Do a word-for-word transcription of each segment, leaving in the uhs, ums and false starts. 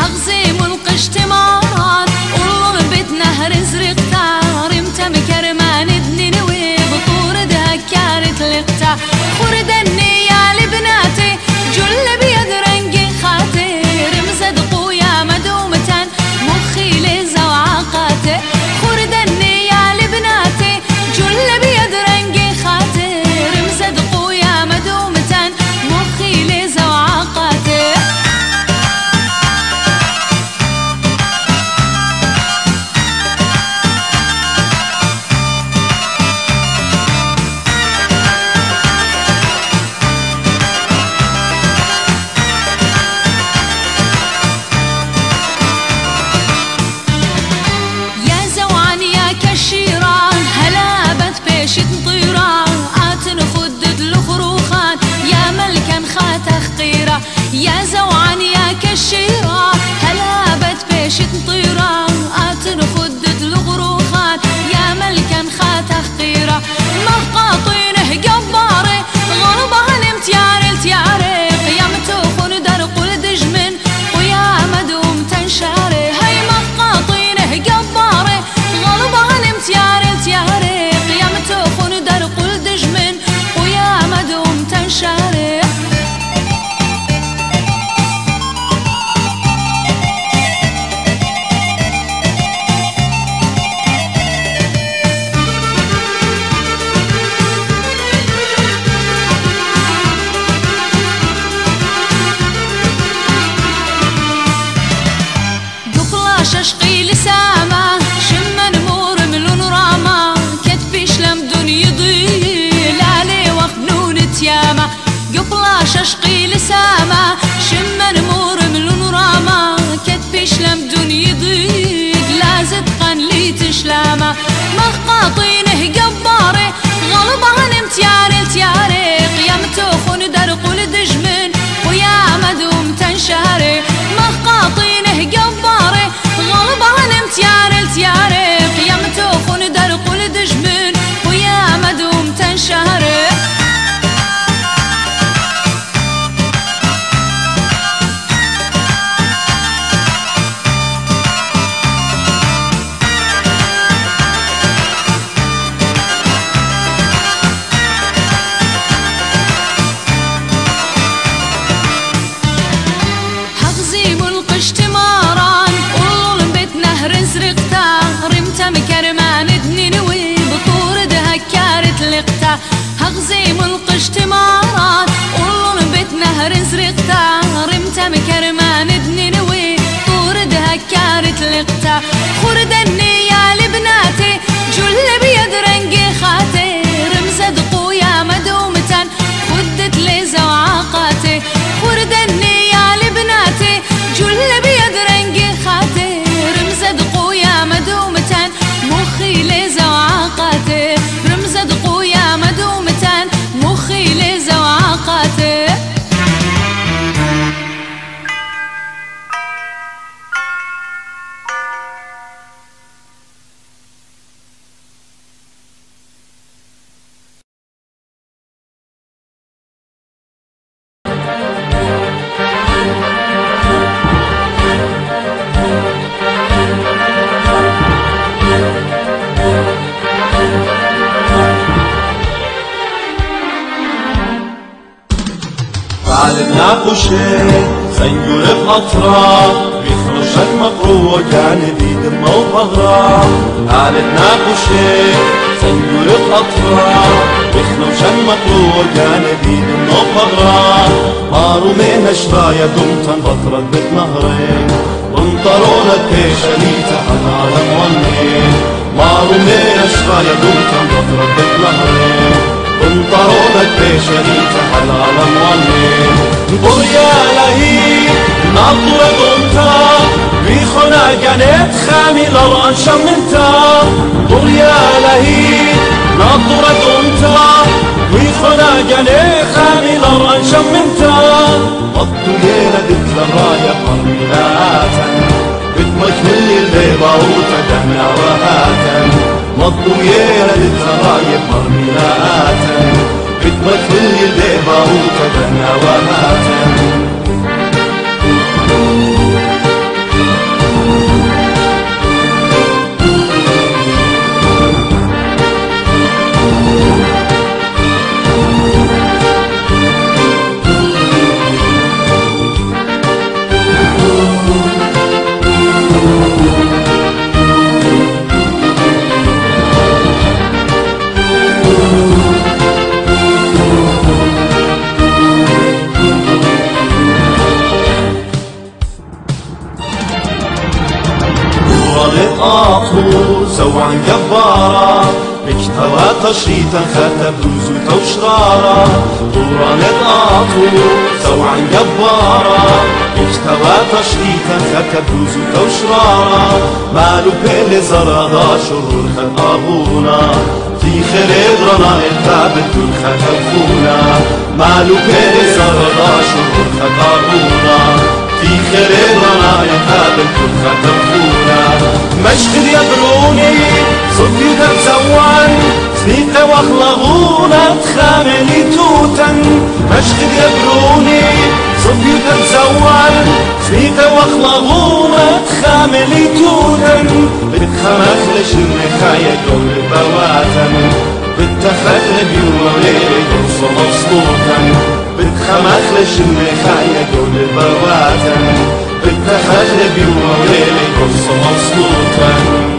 هغزيم القشتمارات والله بيت نهر زرقتا رمتا مكرمان دنينوي بطور دهكارت لقتا خردني يا لبناتي جل بيد رنقي خاتي رمزد قويا مدومتان مخي ليزا وعاقاتي خردني يا لبناتي جل بيد رنقي خاتي رمزد قويا مدومتان مخي ليزا وعاقاتي يا زوعان يا كشيرة هلابت بيشت طيرة آتن خدد الغروخان يا ملكا خاتخ قيرة مقاطينه جباري غربها الامتيار التياري قيامته خندر قل دجمن قيامة دوم تنشاري هاي مقاطينه جباري غربها الامتيار التياري قيامته خندر قل دجمن قيامة دوم تنشاري ششقي لسامة شم نمور ملون راما كتبيش لمدن يضيل علي وخنون تيامة قبلا ششقي لسامة شم نمور ملون راما كتبيش لمدن يضيل لازد قن لي تشلامة مخاطينه جباري غلبها الامتيار التياري قيامته خندر قل دجمن قيامة دوم تنشاري مخاطينه جباري غلبها الامتيار التياري قيامته خندر قل دجمن قيامة دوم تنشاري هغزيم القشتماران زرقتا رمتا مكرمان دنينوي بطور دهكارت لقتا هغزيم القشتمارات والله بيت نهر زرقتا رمتا مكرمان دنينوي طور دهكارت لقتا خردني يا لبناتي جل بيد رنقي خاتي رمزد قويا مدومتان خدت ليزا وعاقاتي خردني يا لبناتي جل بيد رنقي خاتي رمزد قويا مدومتان مخي ليزا وعاقاتي رمزد قويا مدومتان مخي ليزا وعاقاتي ناقوشي سنجور بأطراف بيخرجك مقروع كان بيدم وبغرا قالت ناقوشي سنجور بأطراف بيخرجك مقروع كان بيدم وبغرا مارو من شرايا دمتن بطرد بتنهرين وانطرونا التيشانيتا حنالا موانين مارو من شرايا دمتن بطرد بتنهرين انطرونا التيشانيتا حنالا موانين بريا لهي ناطرة انتا بيخونا جانت خامي لران شمنتا بريا لهي ناطرة انتا بيخونا جانت خامي لران شمنتا قطو ليلة دت لرايا قرميلاتا بتمكمل الليبا وتدهنا وهاتا قطو ليلة دت لرايا قرميلاتا بتمكمل الليبا وتدهنا وهاتا زوعا جبارا بكتوا تشريطا خاتم دوزو توشرارا طوران الآطو زوعا جبارا بكتوا تشريطا خاتم دوزو توشرارا مالو بيل زرادا شرور خد آبونا في خريب رنا التابت كل خطفونا مالو بيل زرادا شرور خد آبونا في خريب رنا التابت كل خطفونا مشغل يبروني صدي تزوعن سنيقة واخلغونا تخاملي توتا مشغل يبروني صدي تزوعن سنيقة واخلغونا تخاملي توتا بتخمخ لشن خايا قول بواتا بتخخ لبيوم غيري قرص مصلوطا بتخمخ لشن خايا قول بواتا بتخخ لبيوم غيري قرص مصلوطا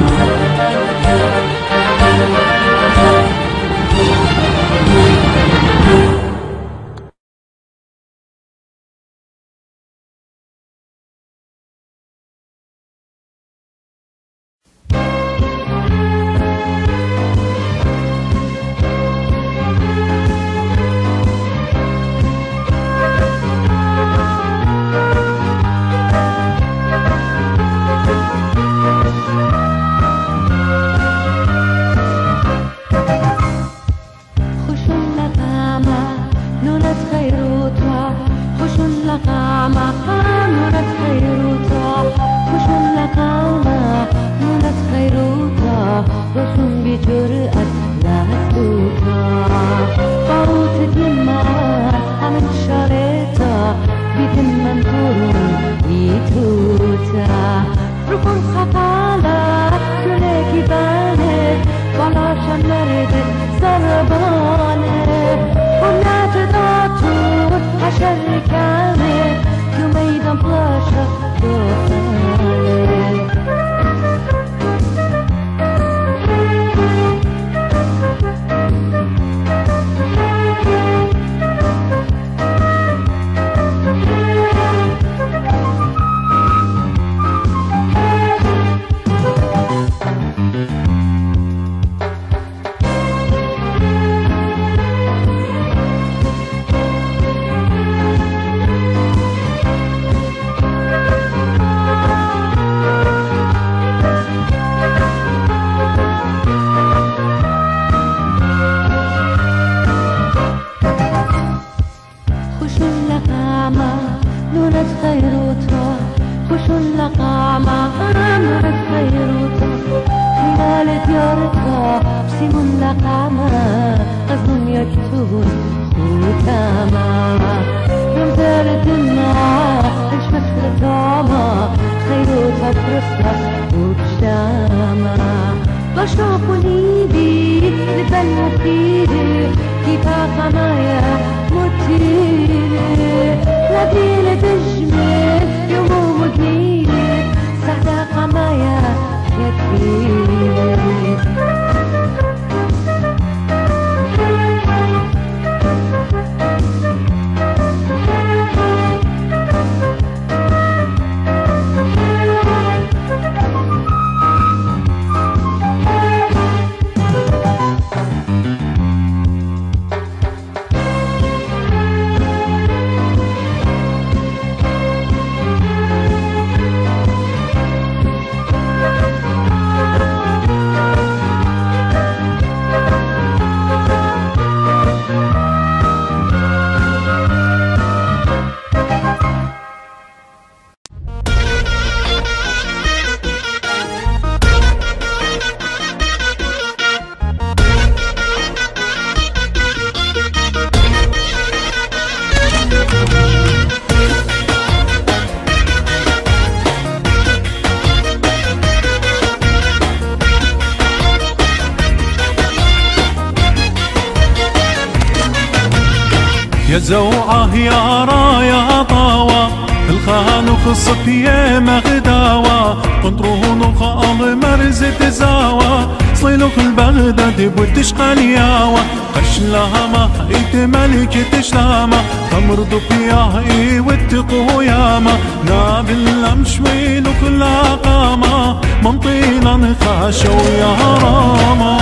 يا زوعة يا رايا طاوة الخان وخصك يا مغداوة قنطرون وخال مرز تزاوة صيلوخ البغداد بوتشقى الياوة قشلاما ايت ملك تشلاما تمرضو فيها اي واتقو ياما نابل امشوي لوك لاقاما منطينا خاشو يا راما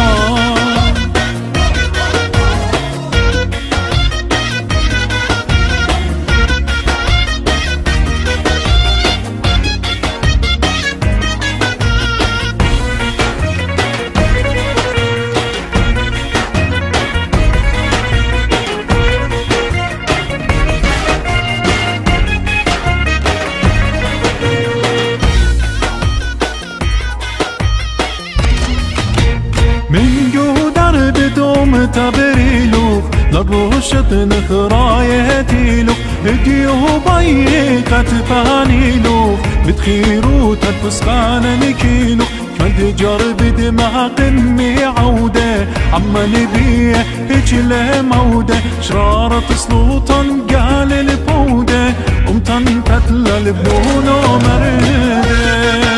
تبريلو للروشة نخرايتيلو هديو بي كتفانيلو بتخيرو تتفسخان نكيلو كنت جرب دماغ قمي عودة عما نبيه هجل مودة شرارة سلوطان قال البودة امتن تتلى البنونو مرده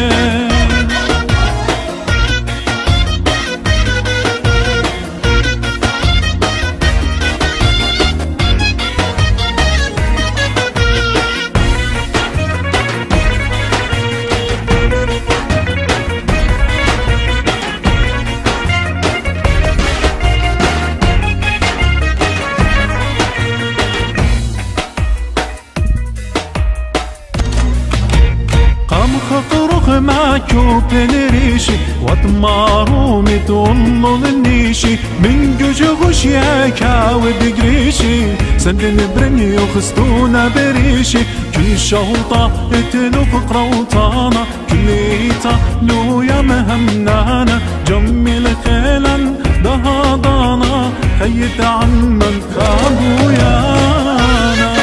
بنريشي وطمارو متولو النيشي من جوجو غشياكا ودقريشي سندن برني وخستونا بريشي كل شوطة اتلو فقرة وطانا كليتا لو يا مهمنانا جمل خيلا دهضانا خيت عنن كابويانا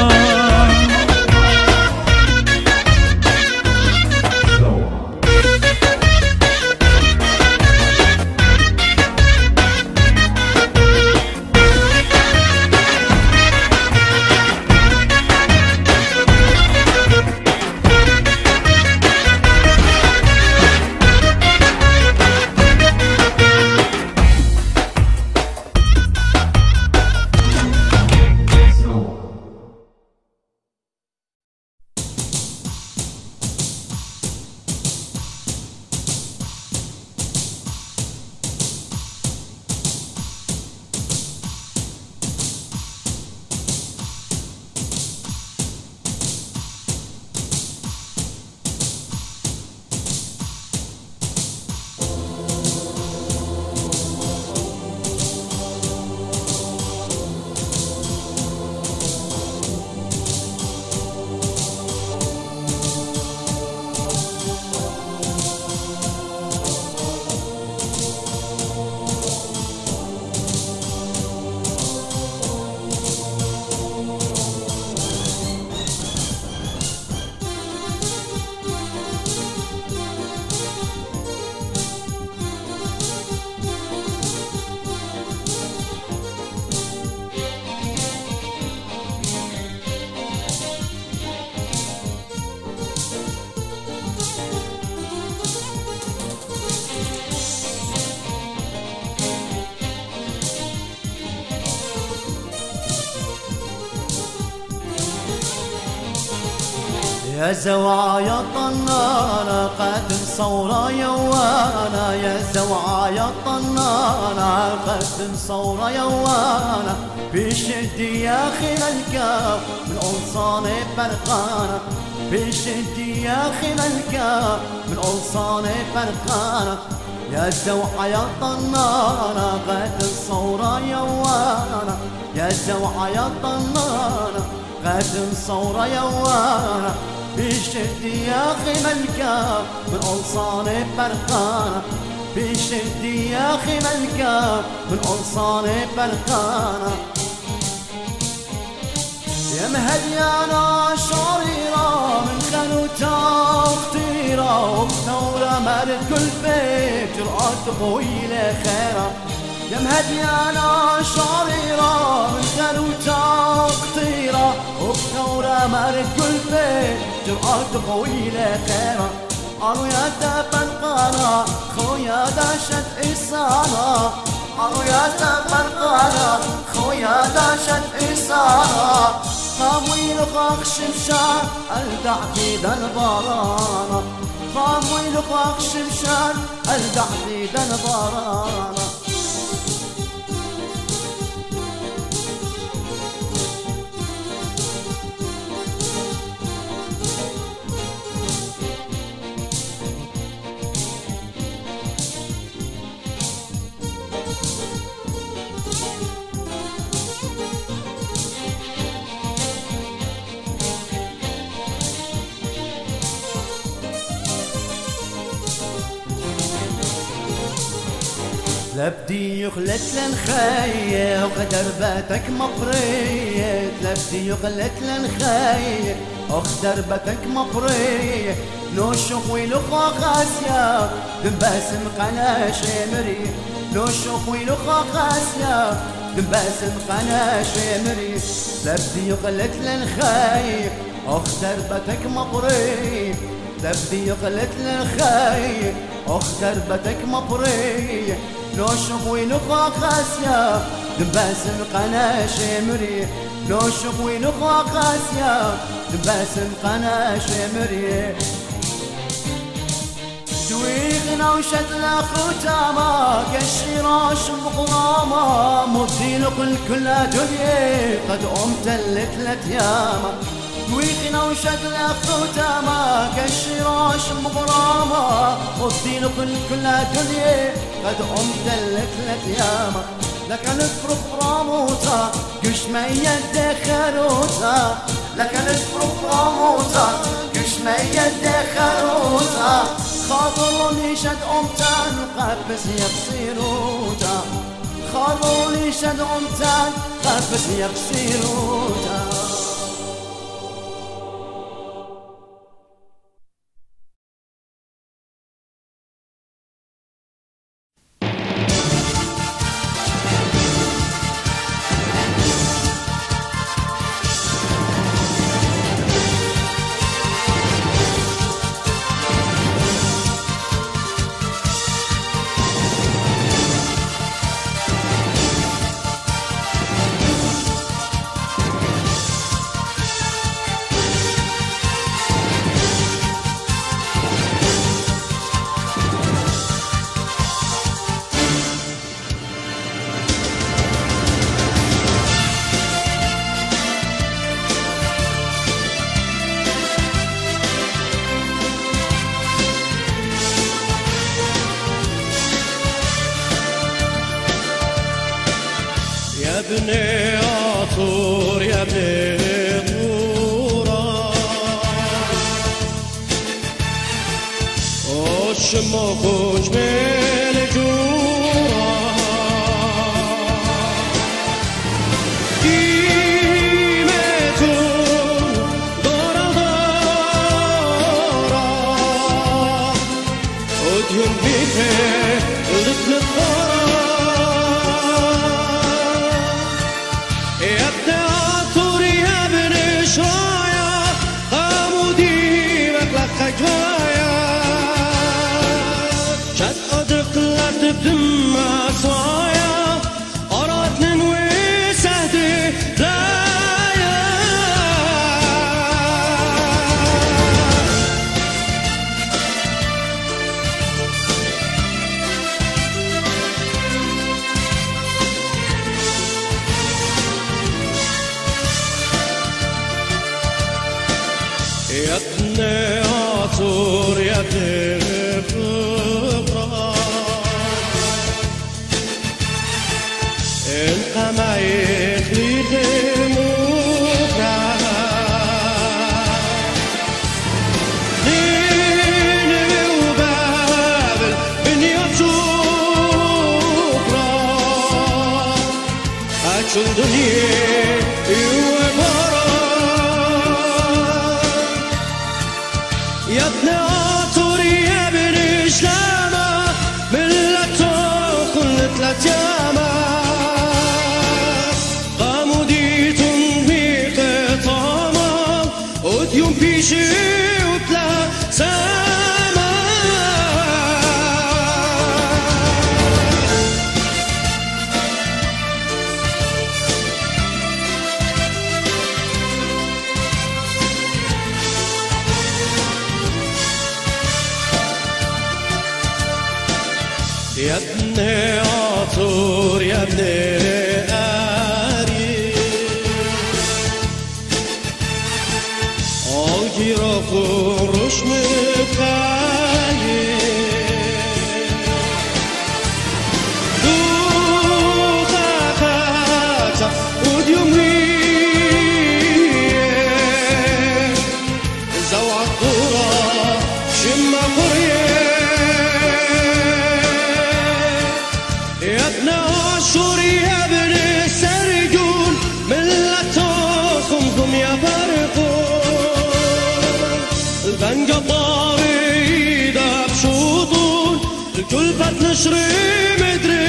يا زوعى يا طنانة قد صورة يوانا يا زوعى يا طنانة قد صورة يوانا بشد يا خلالك من ألصان فرقانة بشد يا خلالك من ألصان فرقانة يا زوعى يا طنانة قد صورة يوانا يا زوعى يا طنانة قد صورة يوانا بشد يا خلالك من ألصان فرقانة بشد يا خلالك من ألصان فرقانة يا مهديانا شريرة من خنوتا اختيرة وبثورة مرد كل بيت جرأة طويلة خيرة يا مهديانا شريرة من خنوتا اختيرة وبثورة مرد كل بيت جرأة طويلة خيرة أرويا تبن قانا خويا داشت إسانا أرويا تبن قانا خويا داشت إسانا خاموي لقاق شمشان الدعتي دن بارانا خاموي لقاق شمشان الدعتي دن بارانا لبدي يخلت لنخاية وقدر باتك مبرية لبدي يخلت لنخاية وقدر باتك مبرية نوشق ويلقى قاسيا دنباسم قنا شمري نوشق ويلقى قاسيا دنباسم قنا شمري لبدي يخلت لنخاية وقدر باتك مبرية لبدي يخلت لنخاية وقدر باتك مبرية لو شبوي نخا قاسيا دنباسم قنا شمري لو شبوي نخا قاسيا دنباسم قنا شمري دويغنا وشتلا ختاما كالشراش مقراما مدين قل كل دنيا قد أمت اللتلت ياما دويغنا وشتلا ختاما كالشراش مقراما مدين قل كل دنيا قد أمت اللتلت ياما لك نفرق راموتا قش ما يدخروتا لك نفرق راموتا قش ما يدخروتا خاطروني شد أمتان قبس يبصيروتا خاطروني شد أمتان قبس يبصيروتا يوم بيجي وتلا سما يا ابن عطور يا ابن آري آجي را خورش مکایی دو خاکتا اودیومی زوعا دورا شما خوریه سوريا بن سرجون ملتهم هم يفرقون البنجة طاريدة بشوطون الكل بتنشري مدري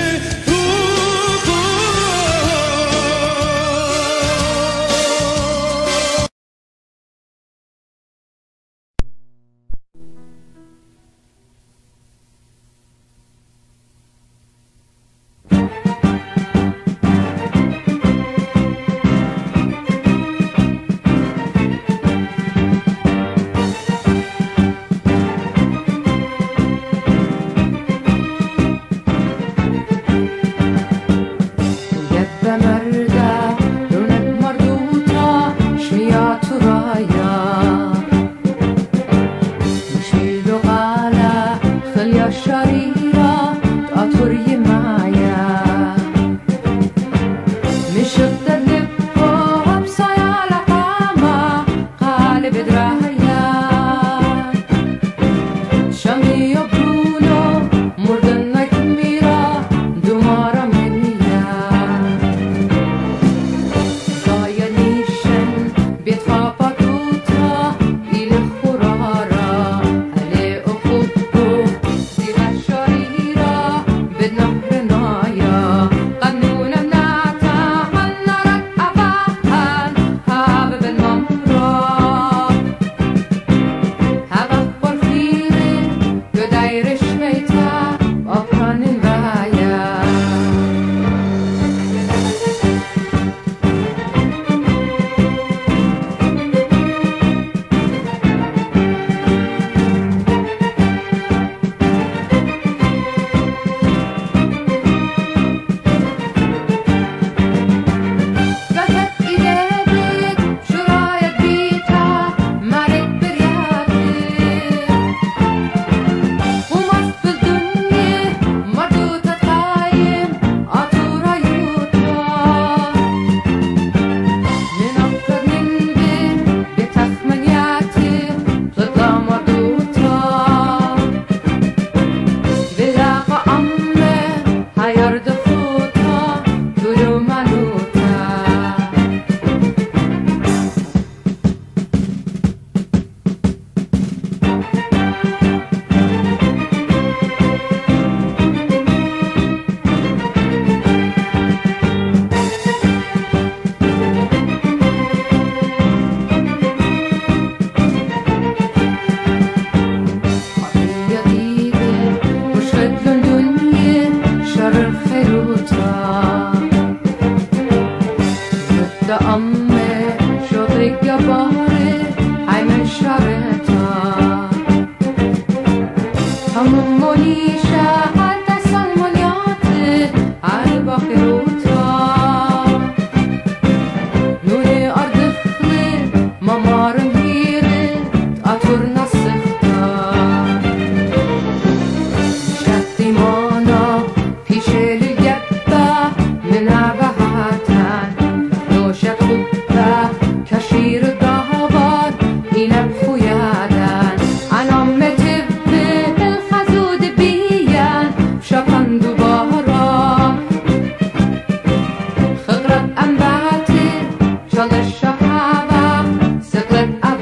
Shall the Shahaba, Secret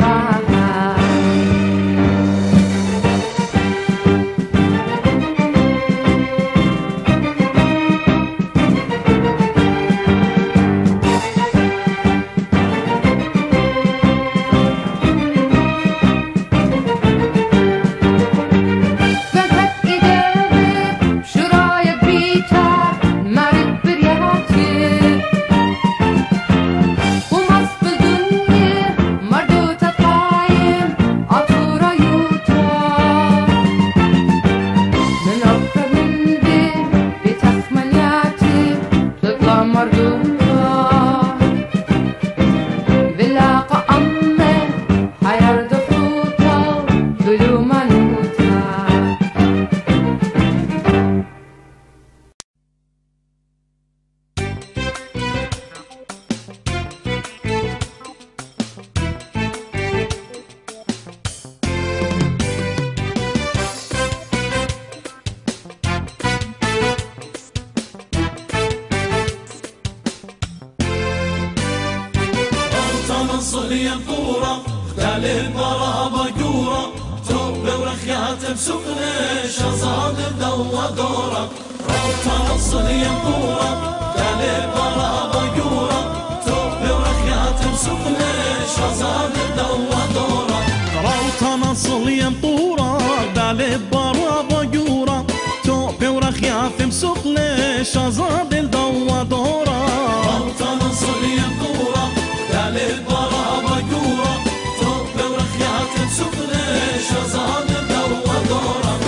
صليم طورة اختال البرابة قورة توب ورخيات بسقنا شظام بدوا دورة روطان صليم طورة اختال البرابة قورة توب ورخيات بسقنا شظام بدوا دورة روطان صليم طورة اختال البرابة قورة توب ورخيات بسقنا شظام بدوا دورة روطان صليم طورة اختال البرابة قورة توب ورخيات بسقنا شظام بدوا دورة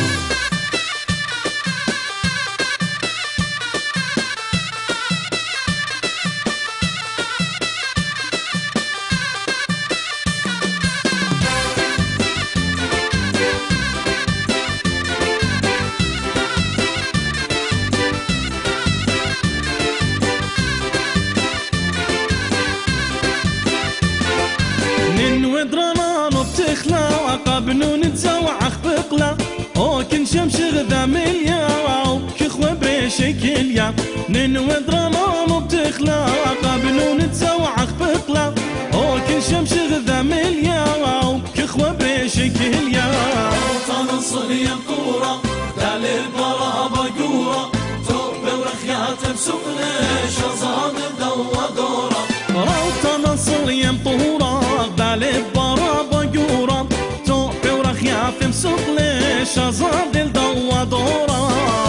بنون تزوعخ بقلا او كن شمس غدا مليا كخوة بريشكل يا ننوى دراما بتخلا بنون تزوعخ بقلا او كن شمس غدا مليا كخوة بريشكل يا روطان صليم طورة دال البرابة قورة توب ورخيات بسقنا شظام بدوا دورة روطان صليم طورة دال البرابة قورة خياف مسقلي شظام دل دوا دورا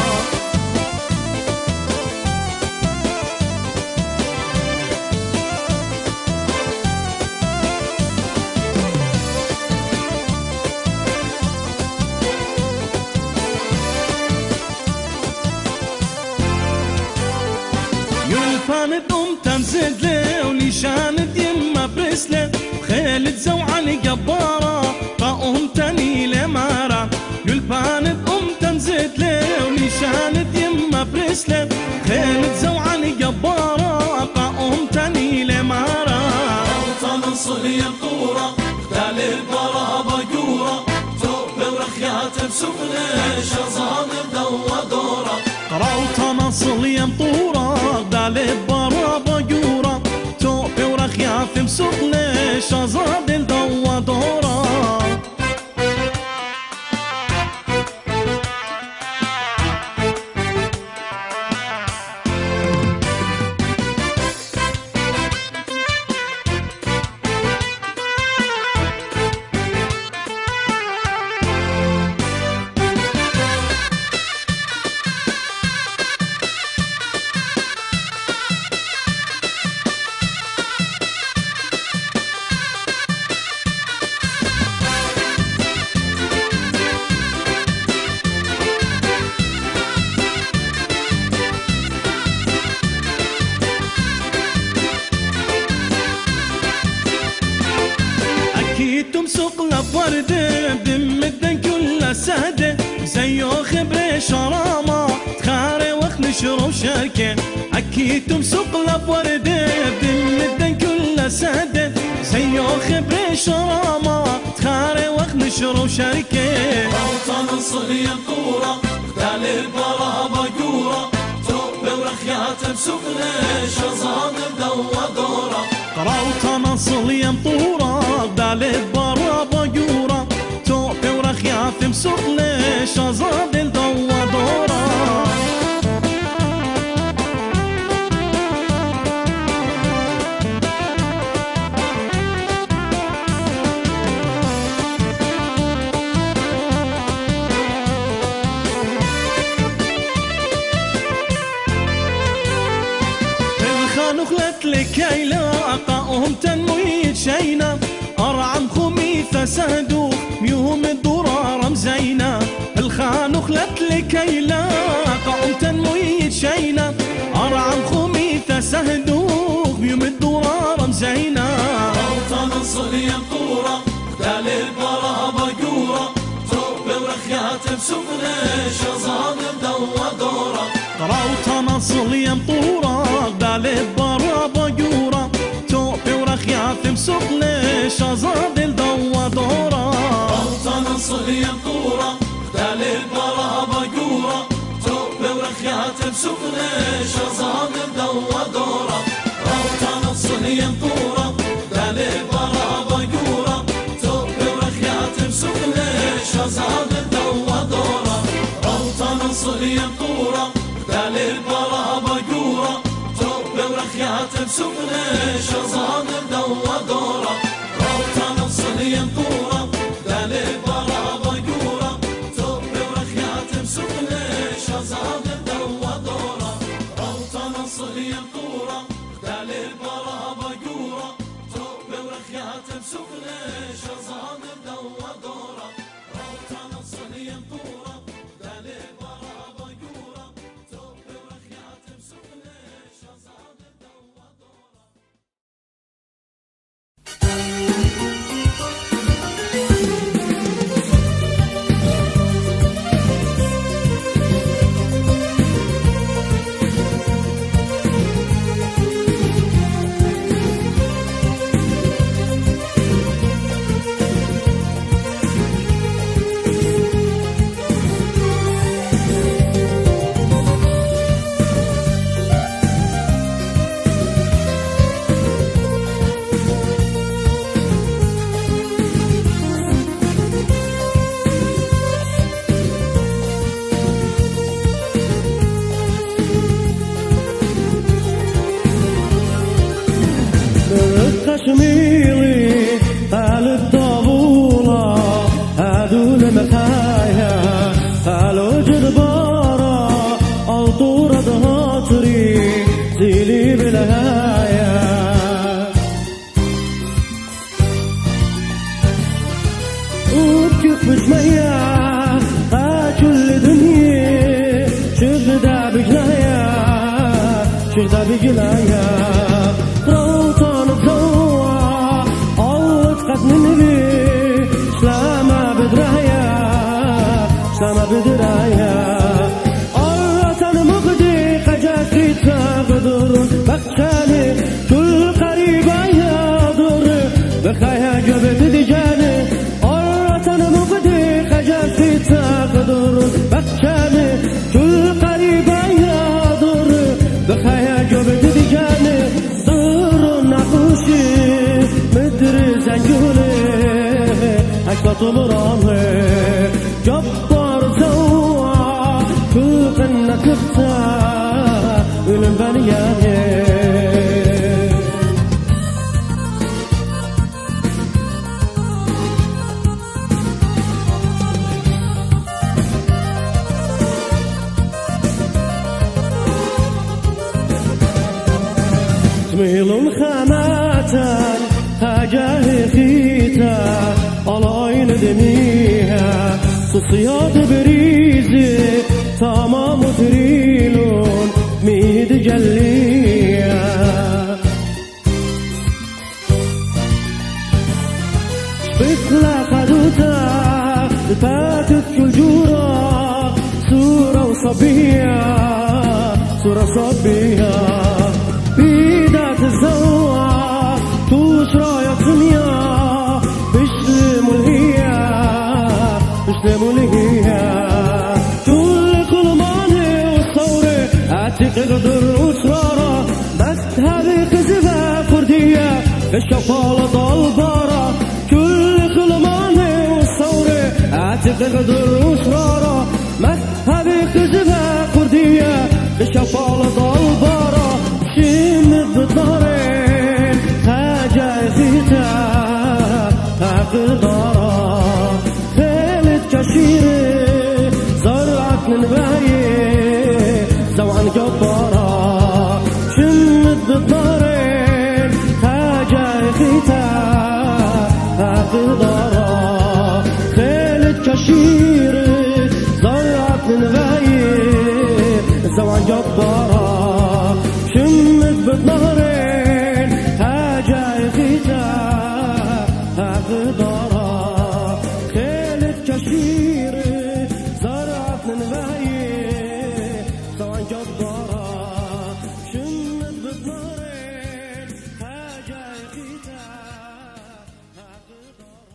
يلفانت ام تنزد لي ولشانت يما برسلة خيلت زوعة جبارة قاوم تاني لمارا يلفانت ام تنزد لي ولشانت يما برسلة خيلت زوعة جبارة قاوم تاني لمارا روطان صليم طورة اختال البرابة قورة توب ورخيات بسقنا شظام بدوا دورة روطان صليم طورة دال البرابة قورة توب ورخيات مسقنا شظام بدوا دورة وردة بدمتن كلها سهدة زيو خبرة شرامة تخاري وقت نشرو شركة أكيد تمسق لب وردة بدمتن كلها سهدة زيو خبرة شرامة تخاري وقت نشرو شركة روطان صليم طورة اختال البرابة قورة توب ورخيات بسقنا شظام بدوا دورة روطان صليم طورة دال البرابة قورة توب ورخيات مسقنا شظام بدوا دورة نخلت لكي لاقاهم تنويت شينا أرعم خميثة سهدوخ يوم الدرار مزينا الخان خلت لكي لاقاهم تنويت شينا أرعم خميثة سهدوخ يوم الدرار مزينا روطان صليم طورة اختال البرابة قورة توب ورخيات بسقنا شظام بدوا دورة روطان صليم طورة دال البرابة قورة توب ورخيات مسقنا شظام بدوا دورة روطان صليم طورة اختال البرابة قورة توب ورخيات بسقنا شظام بدوا دورة روطان صليم طورة اختال شزان دوا دورا روتان الصليم طورا دالي برا بقورا توب ورخيات مسكنة شزان دوا دورا روتان الصليم طورا دالي برا بقورا توب ورخيات مسكنة شزان دوا دورا روتان الصليم طورا دالي برا بقورا توب ورخيات مسكنة شزان دوا دورا كشميري قال الطابولة هادو لمخايا قالوا جدبارة الطورة ضهاتري زيلي بالهايا وبكيف بجميع كل دنيا شغدا بجنايا شغدا بجنايا روتان الزوا عوض قد ننبي سلامة بدرايا سلامة بدرايا روتان مغدي خجاكي تغدر بخشاني كل قريبا يضر بخايا جبت دجاني روتان مغدي خجاكي تغدر بخشاني كل قريبا يضر بخايا جبت دجاني مدري زنجولي حكبة مرامي جبار زوا كل قنة تبتا والمبانياني تميل خاماتا هاجاه خيتا الله ندميها صياد بريزي تمام تريلون ميد جليها بكلا خدوتا فاتت كل جورا صورة وصبية صورة صبية بيدات الزوا توشرا يا دنيا بشلموا الهيا بشلموا الهيا كل كلماني والثورة عتيق قدر وصرارة بس هذه خزفة فردية الشفالة ضلبارة كل كلماني والثورة عتيق قدر وصرارة بس هذه خزفة فردية الشفالة ضلبارة شمت بالظهرين حاجة زيتا تقدارا خيلت كشيري زرعت من باي زوعن جبارا شمت بالظهرين حاجة زيتا تقدارا خيلت كشيري زرعت من باي زوعن جبارا شمت بالظهرين حاجة زيتا تقدارا خيلت كشيري زرعت من باي زوعن جبارا شمت بالظهرين حاجة زيتا تقدارا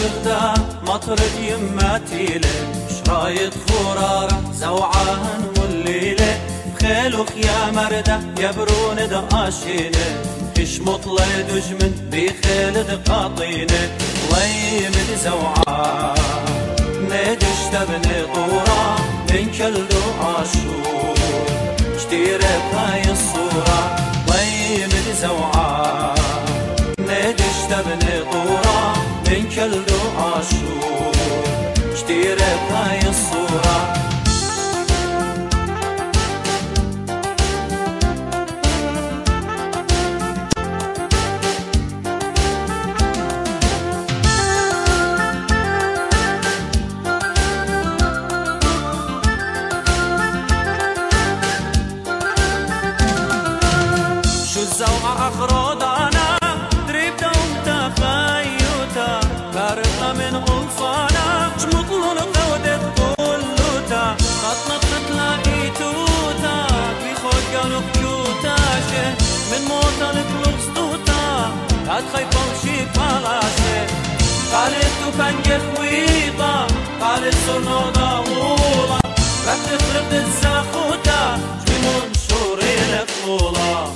عاشق مطرد يماتيله شرايط خرارة زوعاهن والليلة بخيلوخ يا مردة يبرون دقاشينه إش مطلع دجمن بخيل دقاطينه ليمد زوعاه ندش تبني طورة من كلدو عاشور اشتيرك هاي الصورة ليمد زوعاه ندش تبني طورة من كلدو عاشور اشتيرك هاي الصورة شو الزوعة أخرودانا دريب دوم تخيوتا بارقة من ألفانا شمطلون قودت كلوتا خطنا تلاقي توتا بيخوت قالوا بكيوتاشه من موتا نطلق سطوتا هاد خيبا وشي بلاشه قالت توبانج خويطة قالت صرنا ضاولا رح تخرب الزاخوتا جميمون شوري لفولا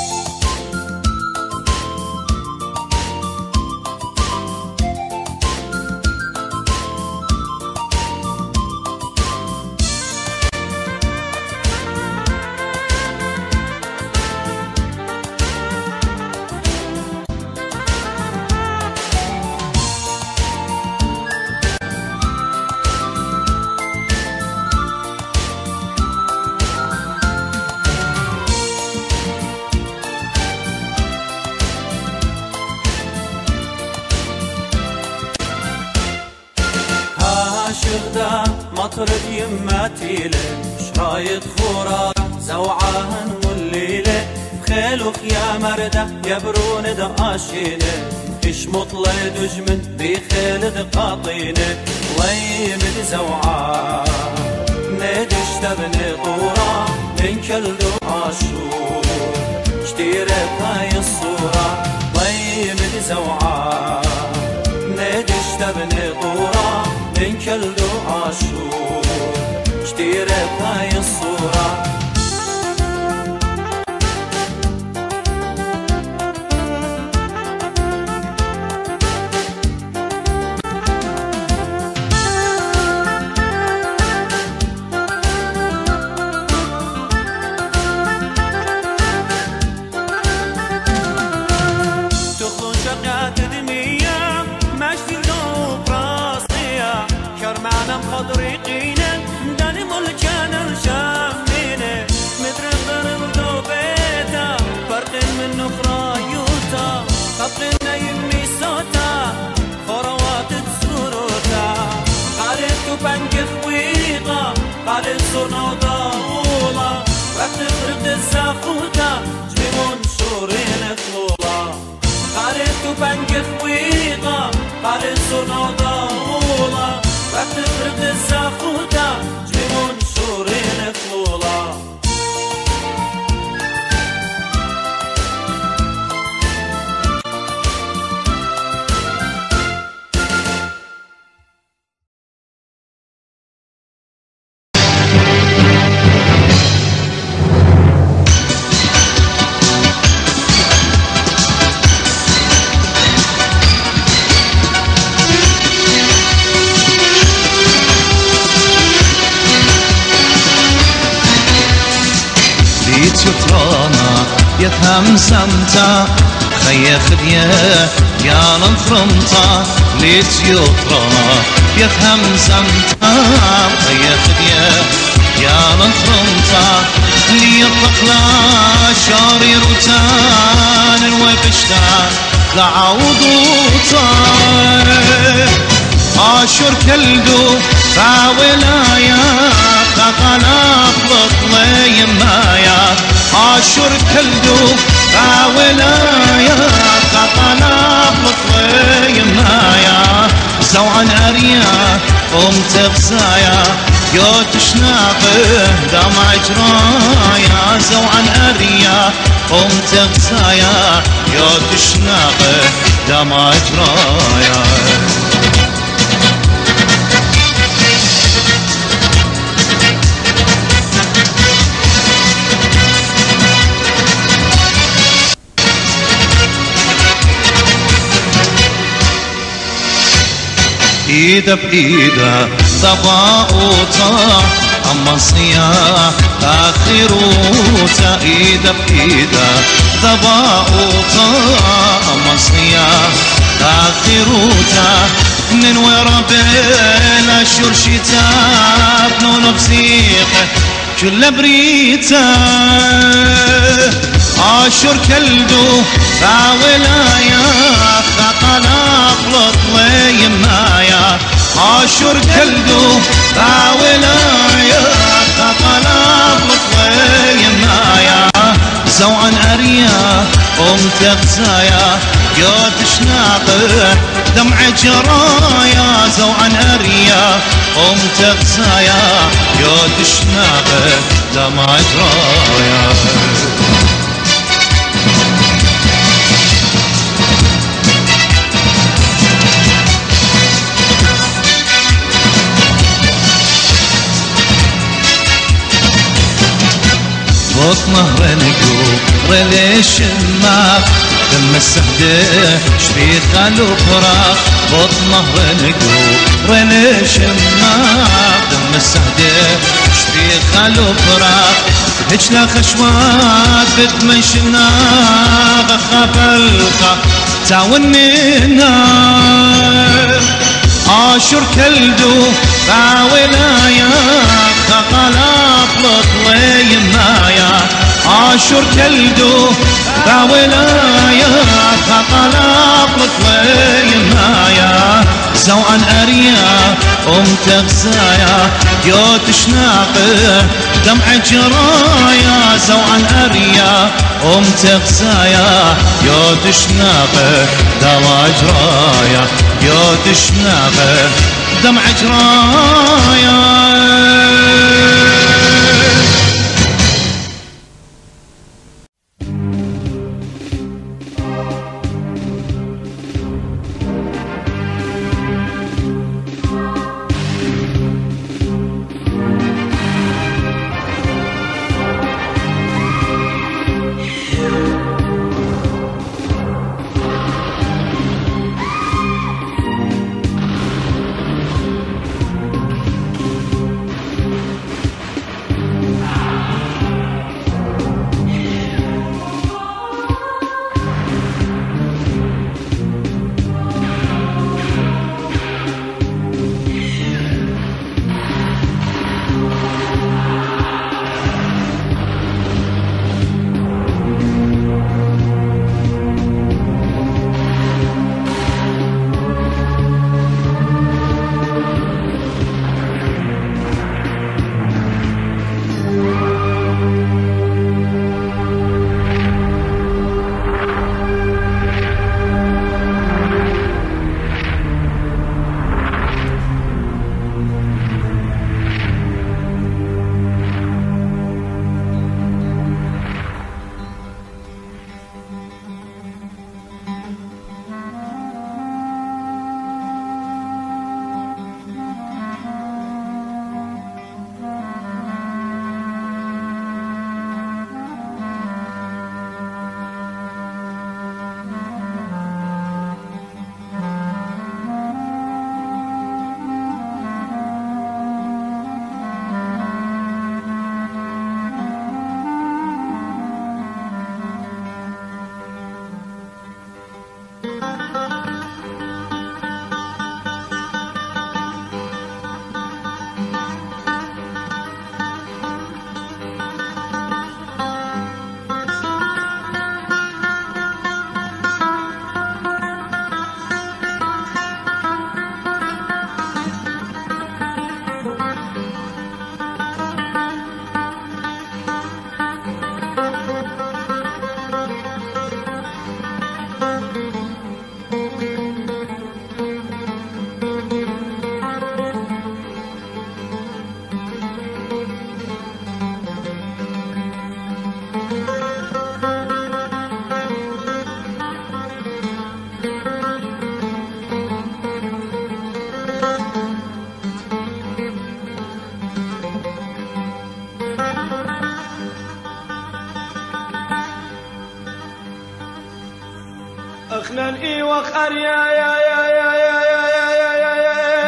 مطرد يماتيله شرايط خرارة زوعاهن والليلة بخيلوخ يا مردة يبرون دقاشينه إش مطلع دجمن بخيل دقاطينه ويمد زوعاه ندش تبني طورة من كلدو عاشور اشتيرك هاي الصورة ويمد زوعاه ندش تبني طورة من كلدو عاشور اشتيرك هاي الصورة تخلون شقات دمية ماشي كرمانا مخضرقينا داني ملكانا شامينا مدرغر ودوبيتا فرقين من نخرايوتا خطلنا يمي صوتا خروات تسوروتا قالت توبانج خويطة قالت صرنا ضاولا رح تخرب الزاخوتا جميمون شورين خلولا قالت توبانج خويطة قالت صرنا ضاولا رح تفرق الزاخوتا جميمون شورين خلولا يفهم سمتا خيا خديه يا نفرمتا ليت يطرنا يفهم سمتا خيا خديه يا نفرمتا لي الطقلا شاري روتان وبشتان لعوضوتا عاشر كلدو فاولايا تقلق بطلي مايا عاشر كلدو فاولايا تقلق بطلي مايا زوعا اريا قوم تغزايا يا تشناقه دمع جرايا زوعا اريا قوم تغزايا يا تشناقه دمع جرايا ايده بايده ضباء وطاح اما صياح اخروته ايده بايده ضباء وطاح اما صياح اخروته من ورا بين اشهر شتاء بنون بزيقه كل بريته اشهر كلدو فاولايا خطلق لطلي يمايا اشهر كلدو فاولايا خطلق لطلي يمايا زوعا اريا ام تغزايا يوتش ناقح دمع جرايا زوعا اريا ام تغزايا يوتش ناقح دمع جرايا فوق نهر نقوم ريليش النار دم السهدة شبيك خلو فراق فوق نهر نقوم ريليش النار دم السهدة شبيك خلو فراق هجنا خشوات بتمشنا خفلقة تعوني النار اشر كلدو باولايا خقلق لطلي مايا اشر كلدو باولايا خقلق لطلي مايا زوعا اريا ام تغزايا يوتش ناقح دمع جرايا زوعا اريا ام تغزايا يوتش ناقح دمع جرايا يوتش ناقح دمع جرايا اخنا الايوخ اريا يا يا يا يا يا يا يا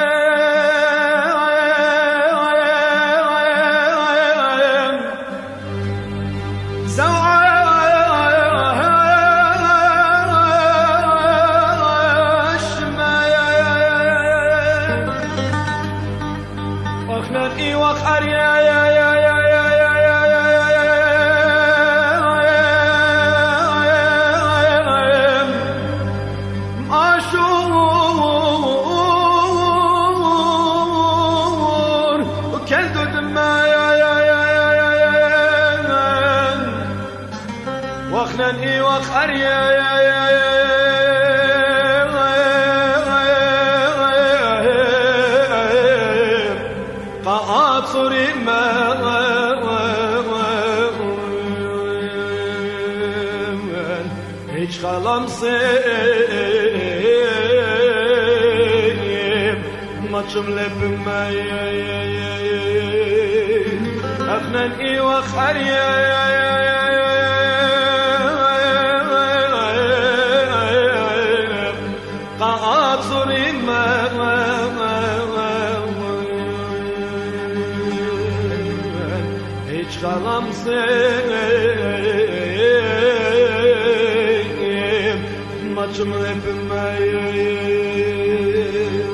إيوخ أريا يا يا يا يا يا يا إيوخ أريا يا يا يا قاعد صوري ما هيج خلام صيب ما تشملب ما يا يا يا أخنان إيوخ أريا يا يا Kalam seyim maçım hepimeyim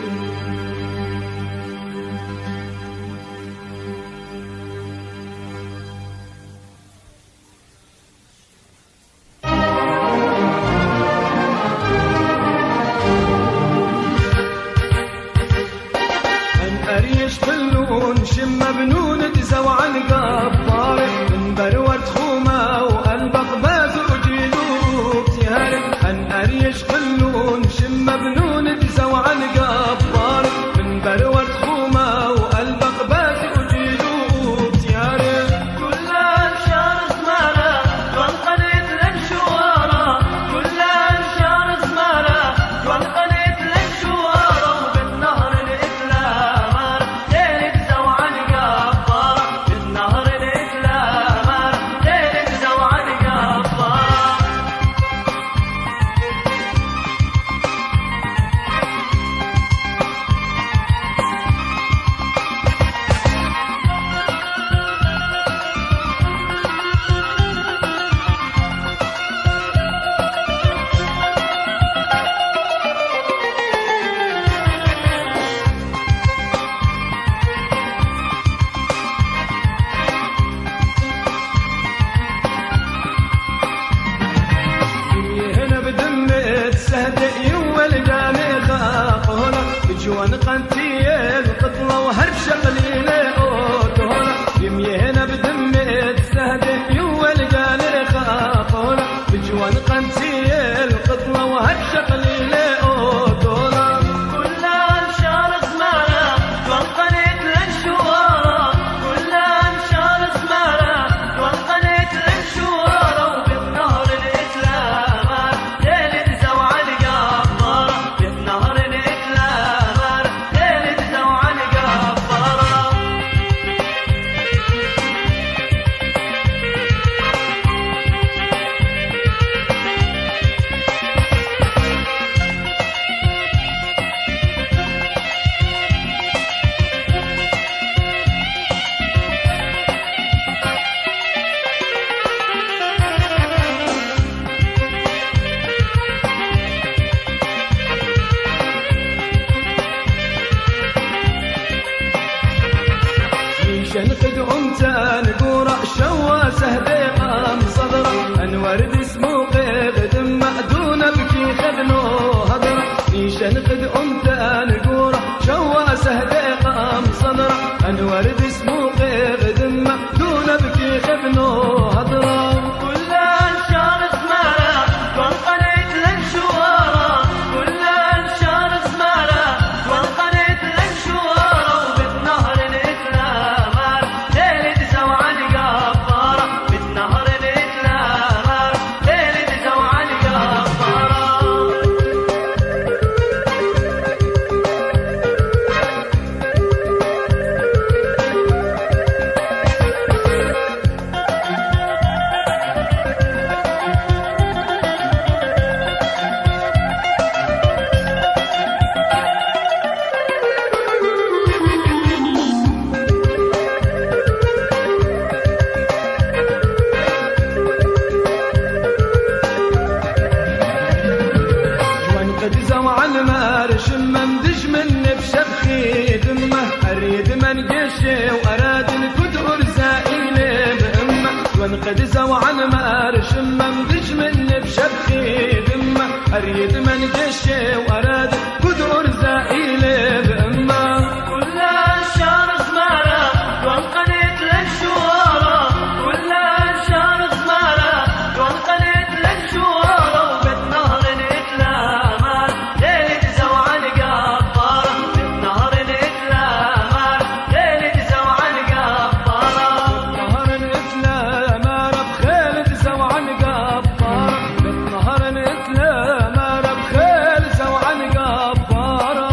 أن أريش كلون شم بنون تزوى عن قبار بروت خوما وقلبك بازوجيلوك تهرب أن أريش كلون شم بنون تزوى عن قبار من بروت خوما وقلبك بازوجيلوك تهرب كل أنشار زمارة والقنيت للشوارة كل أنشار زمارة والقنيت للشوارة وبالنهر الإسلام ليلة زوى عن قبار بالنهر جوان قنتيل قطلة وهرب شغليلة أوتولا يميهنا بدمت سهدة يوال قالي خافولا بجوان قنتيل قطلة وهرب شغليلة أوتولا كل أنشار زمارة والقنيت للشوارة كل أنشار زمارة والقنيت للشوارة وبالنهر الإسلام ليلة زوى عن قبارة بالنهر شنقد أمتا نقورة شوا سهديقة من صدرة أنورد اسمه قيد مأدونة بكي خذنو هضرة شنقد أمتا نقورة شوا سهديقة من صدرة أنورد اسمه قيد مأدونة بكي خذنو هضرة كل أنشار زمارة والقنيت للشوارة كل أنشار زمارة والقنيت للشوارة وبالنهر الإسلام ليلة زوى عن قبارة بالنهر الإسلام ليلة زوى عن قبارة المار شمم دج مني بشبخي دمه أريد من قشي عن مارش من دج من بشبخي دمه أريد من دشي وأراد قدر زائلة بأمه كل الشهر زمارة وانقنت لك شوارة كل الشهر زمارة وانقنت لك شوارة وبيت نهر نتلامر ليلة زوعان قبارة بيت نهر نتلامر ليلة زوعان قبارة نهر نتلامر بخيل زوعان قبارة بيت نهر نتلامر بخيل زوعان قبارة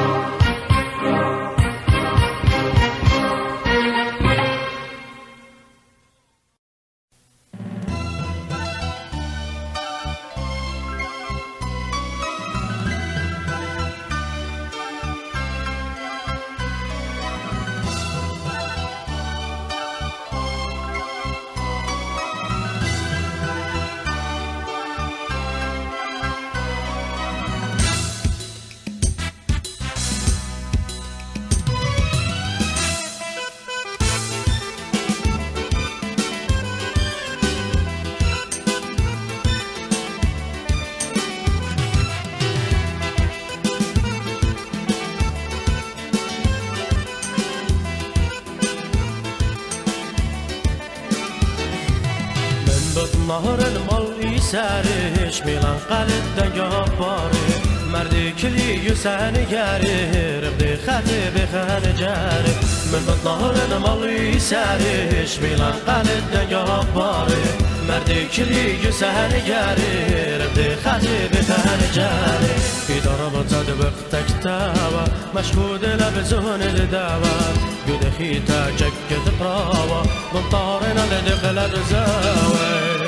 نهر المال يسارش ميلان قلد دنجاباري مردي كلي يسان ياري ربدي خاتي بخان جاري من نهر المال يسارش ميلان قلد دنجاباري مردي كلي يسان ياري ربدي خاتي بخان جاري في ضرب تدبق تكتاوى مشهود لبزون الداوى قد خيتا جكت براوى من طارنا لدخل الرزاوى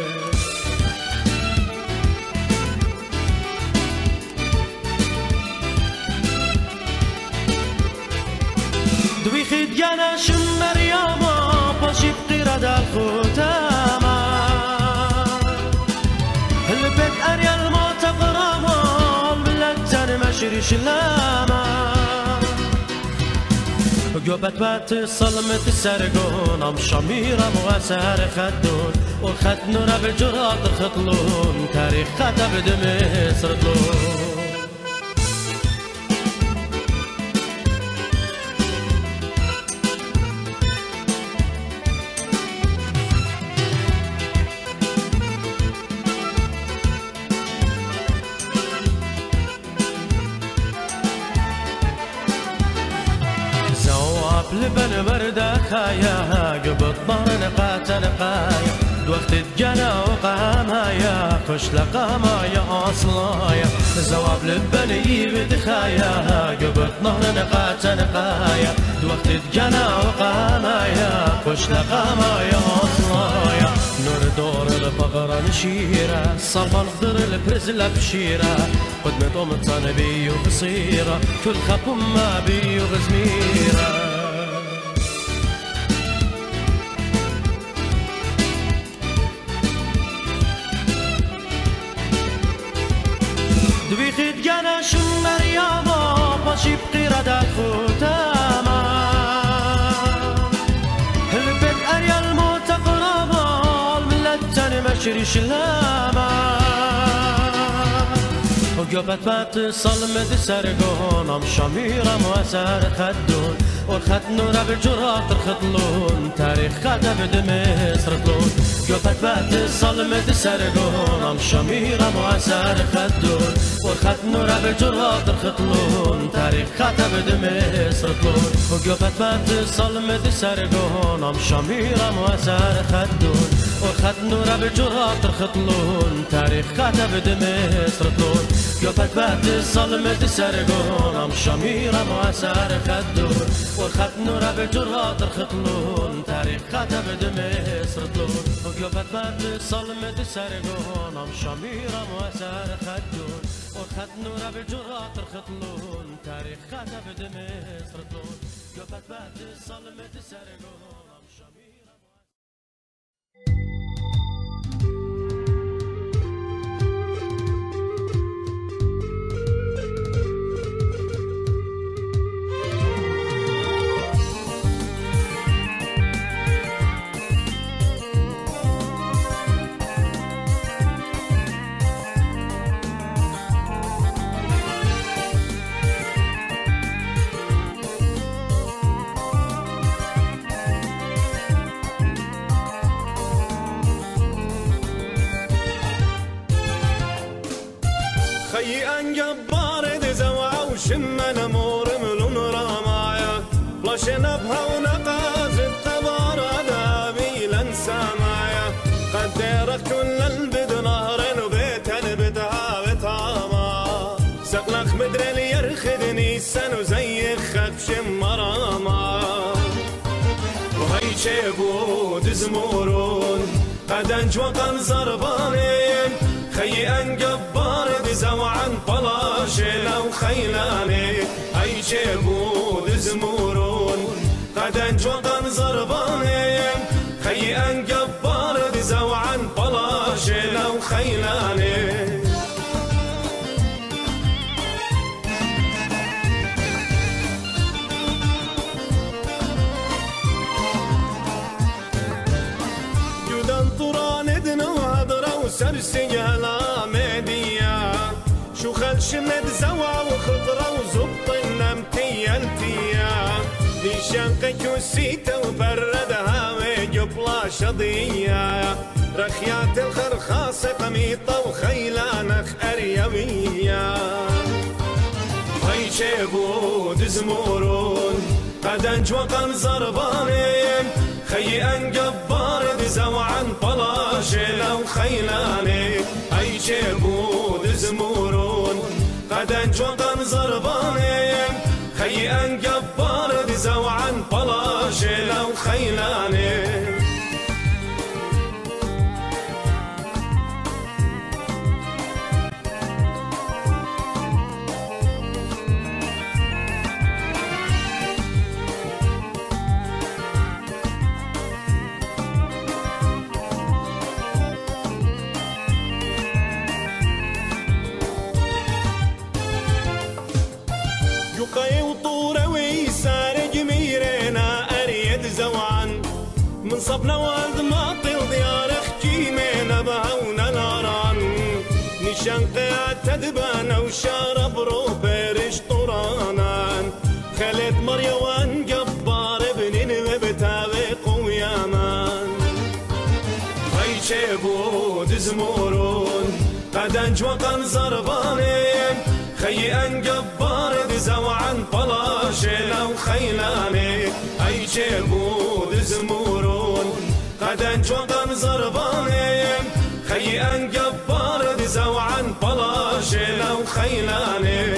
دوي خديانا شمر ياما باشي بقيرة الختامة البيت أريا الموت غراما البلاد مشري شلاما قبت بات صلمت السرقون ام شميرة مغسر خدون والخد نورا بالجرات الخطلون تاريخ خطب دمصر طلون لبن بردا خايا قبط ظهر قاتل قايا دوقت الجنا وقامايا خش لقامايا اصلايا زواب لبن يبد خايا قبط ظهر قاتل قايا دوقت الجنا وقامايا خش لقامايا اصلايا نور دور الفقر نشيرة صلب الخضر البرزلة بشيرة قدمت ام الطنبي وبصيرة كل خبم ما بي وغزميرة دوي خد جانا شمر ياما باشي بقيرة دا الختامة البيت أريا الموت قرابة الملة مشري شلامة وقبت بات صلمت سرقون ام شميرة مواسر خدون والخد نورا بالجرات الخطلون تاريخ خطب دمصر طلون قبت بات صلمت سرقون ام شميرة مواسر خدون والخد نورا بالجرات الخطلون تاريخ خطب دمصر طلون وقبت بات صلمت سرقون ام شميرة مواسر خدون والخد نورا بالجرات الخطلون تاريخ خطب دمصر طلون قبت بات صلمت سرقون ام شميرة مواسر خدون والخد نورا بالجرات الخطلون تاريخ خطب دمصر طلون وقبت بات صلمت سرقون ام شميرة مواسر خدون والخد نورا بالجرات الخطلون تاريخ خطب دمصر طلون قبت بات صلمت سرقون ام شميرة شنبها ونقازت تباردا بيلا سمايا قدرك كل البد نهر وبيتا بدها بتاما سقلك مدري لي يرخدني سنو زي خبش مراما وهي شيبو دزمورون قدنج وقن زربانين خي انقبار دزو عن بلاشي لو خيلاني هي شيبو دزمورون قدنج وقن زربانين خي انقبار دزو عن بلاشي لو خيلاني سرسي هلا مديا شو خل شمد زوا وخضرة وزبط النمتيا التيا دي شنقك وسيتا وبردها ويجبلا شضيا رخيات الخرخاصة قميطة وخيلانخ أريوية هاي شيبو دزمورون قدنج وقن زربانين خي انقبار دزو عن بلاشي لو خيلاني هاي شيبو دزمورون قدنج وقن زربانين خي انقبار دزو عن بلاشي لو خيلاني من صبنا والد ماطل ديار اختي من بهونا ناران نشان قياد تدبان وشارب روبرش طورانان خالد مريوان جبار ابن وبتاوي قويامان هاي شيبو دزمورون قدنج وقن زربانين خي انقبار دزو عن بلاشي لو خيلاني هاي شيبو دزمورون قدنج وقن زربانين خي انقبار دزو عن بلاشي لو خيلاني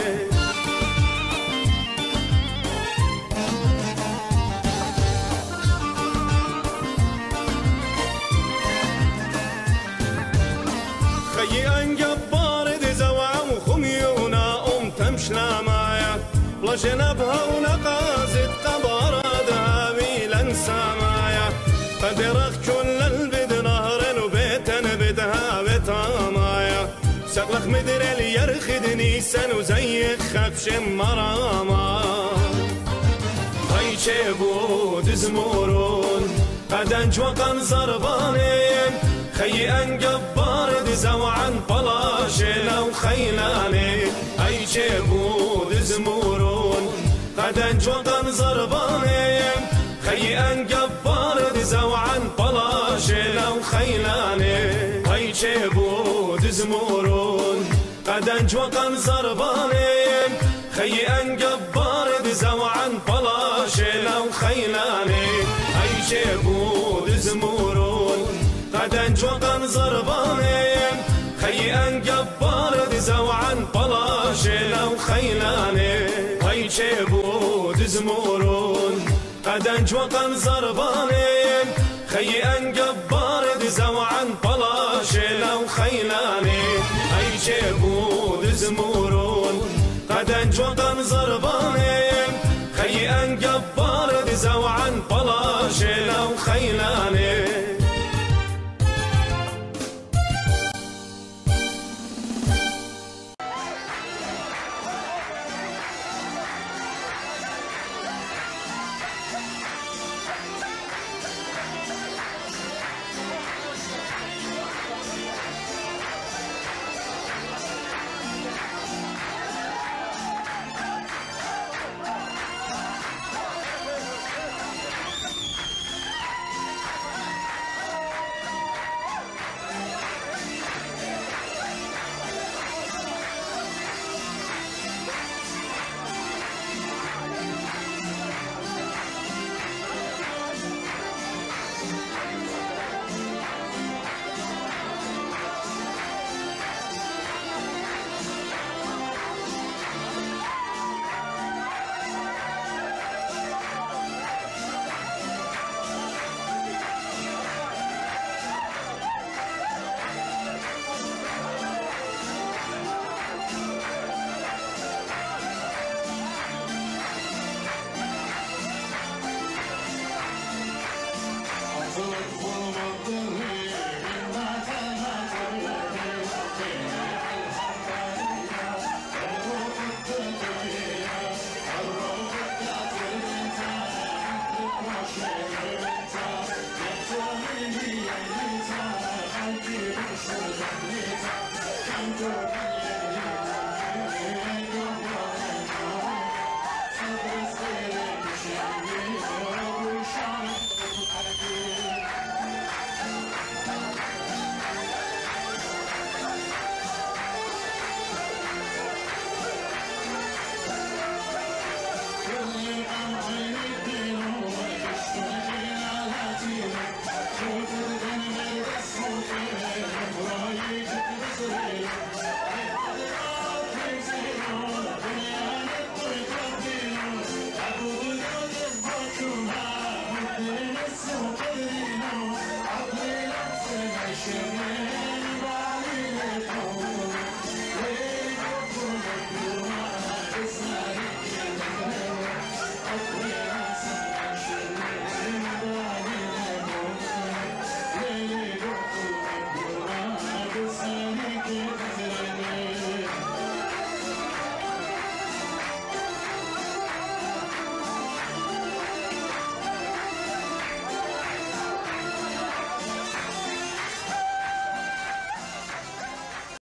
خي انقبار دزو عن خميونا ام تمشنا معايا بلا جنبها ونقازت قبارها ميلا سمايا قدرك كل البد نهر وبيتا بدها بتامايا سقلك مدري اللي يرخدني سنو زي خبش مراما هاي شيبو دزمورون قدنج وقن زربانين خي انقبار دزو عن بلاشي لو خيلاني هاي شيبو دزمورون قدنج وقن زربانين خي انقبار دزو عن بلاشي لو خيلاني هاي شيبو دزمورون قدنج وقن زربانين خي انقبار دزو عن بلاشي لو خيلاني هاي شيبو دزمورون قدنج وقن زربانين خي انقبار دزو عن بلاشي لو خيلاني هاي شيبو دزمورون قدنج وقن زربانين خي انقبار دزو عن بلاشي لو خيلاني هاي شيبو دزمورون قدنج وقن زربانين خي انقبار دزو عن بلاشي لو خيلاني